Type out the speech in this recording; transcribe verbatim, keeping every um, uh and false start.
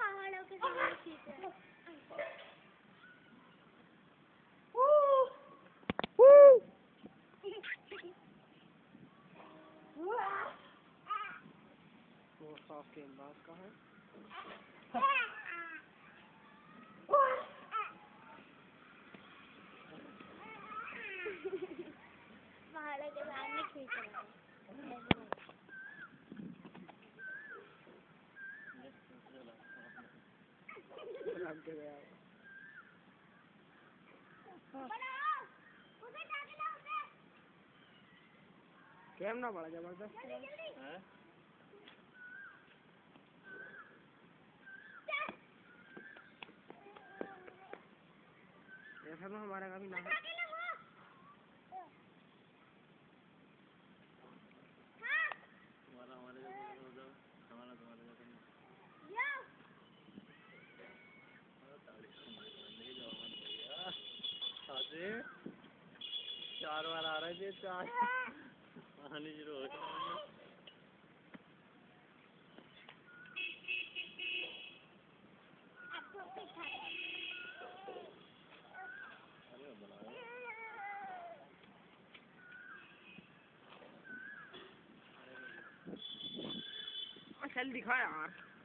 पहाड़ों के सामने खींच रहा है। वो साफ के अंदाज का है। पहाड़ों के सामने खींच रहा है। कैमरा बड़ा जबरदस्त है। ऐसा तो हमारा कभी ना चार बार आ रहे थे चार आने शुरू हो गए। चल दिखा यार।